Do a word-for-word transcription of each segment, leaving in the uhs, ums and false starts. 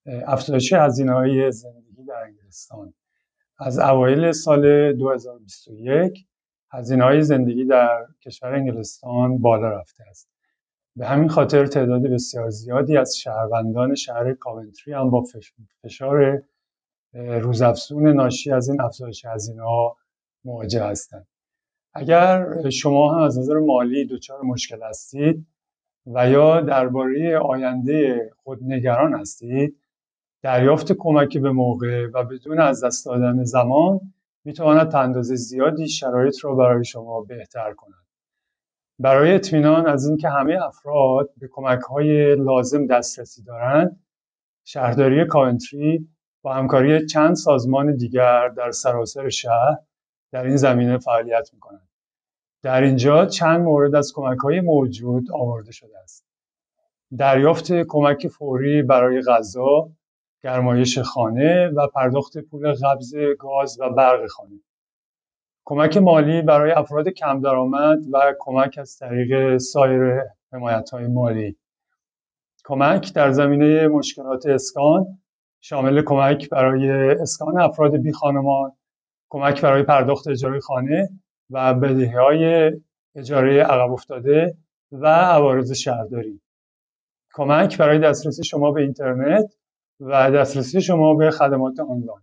افزایش هزینه‌های زندگی در انگلستان. از اوایل سال دو هزار و بیست و یک هزینه‌های زندگی در کشور انگلستان بالا رفته است. به همین خاطر تعداد بسیار زیادی از شهروندان شهر کاونتری هم با فشار روزافزون ناشی از این افزایش هزینه‌ها مواجه هستند. اگر شما هم از نظر مالی دچار مشکل هستید و یا درباره آینده خود نگران هستید، دریافت کمک به موقع و بدون از دست دادن زمان میتواند تا اندازه زیادی شرایط را برای شما بهتر کند. برای اطمینان از اینکه همه افراد به کمک‌های لازم دسترسی دارند، شهرداری کاونتری با همکاری چند سازمان دیگر در سراسر شهر در این زمینه فعالیت می‌کند. در اینجا چند مورد از کمک‌های موجود آورده شده است. دریافت کمک فوری برای غذا، گرمایش خانه و پرداخت پول قبض گاز و برق خانه. کمک مالی برای افراد کم درآمد و کمک از طریق سایر حمایت‌های مالی. کمک در زمینه مشکلات اسکان شامل کمک برای اسکان افراد بی خانمان، کمک برای پرداخت اجاره خانه و بدهی‌های اجاره عقب افتاده و عوارض شهرداری. کمک برای دسترسی شما به اینترنت و دسترسی شما به خدمات آنلاین.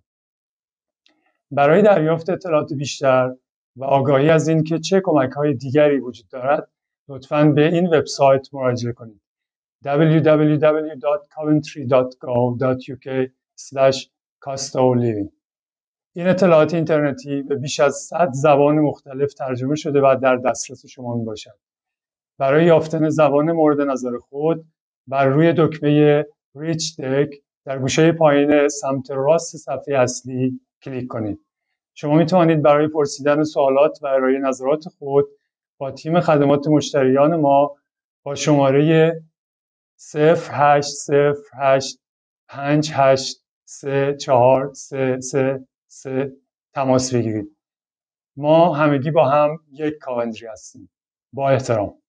برای دریافت اطلاعات بیشتر و آگاهی از این که چه کمک‌های دیگری وجود دارد، لطفاً به این وبسایت مراجعه کنید: دبلیو دبلیو دبلیو دات کاونتری دات گاو دات یو کی اسلش کاست اف لیوینگ. این اطلاعات اینترنتی به بیش از صد زبان مختلف ترجمه شده و در دسترس شما میباشد. برای یافتن زبان مورد نظر خود بر روی دکمه ریچ دک در گوشه پایین سمت راست صفحه اصلی کلیک کنید. شما می توانید برای پرسیدن سوالات و ارائه نظرات خود با تیم خدمات مشتریان ما با شماره صفر هشت صفر هشت پنج هشت سه چهار سه سه سه تماس بگیرید. ما همگی با هم یک کاونتری هستیم. با احترام.